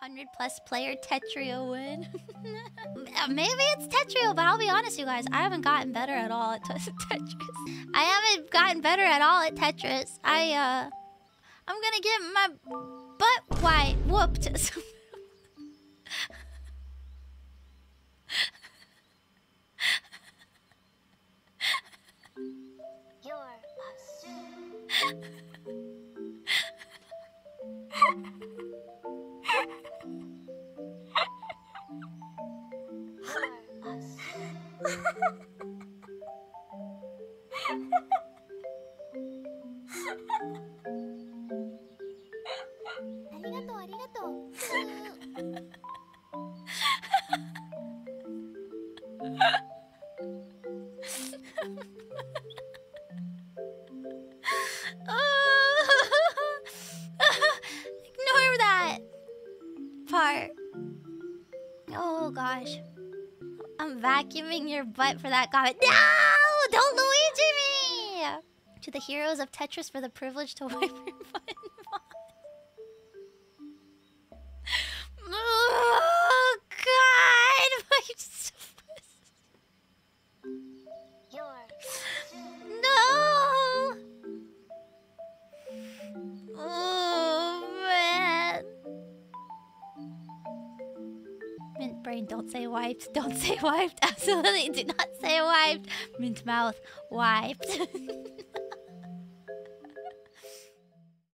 100+ player Tetrio win. Maybe it's Tetrio, but I'll be honest, you guys. I haven't gotten better at all at Tetris. I haven't gotten better at all at Tetris. I'm gonna get my butt whooped. You're a student. Ignore that part. Oh gosh. I'm vacuuming your butt for that comment. No! Don't Luigi me! To the heroes of Tetris for the privilege to wipe your butt. Oh god! No! Oh man. Mint brain, don't say wiped. Don't say wiped. Absolutely do not say wiped. Mint mouth, wiped.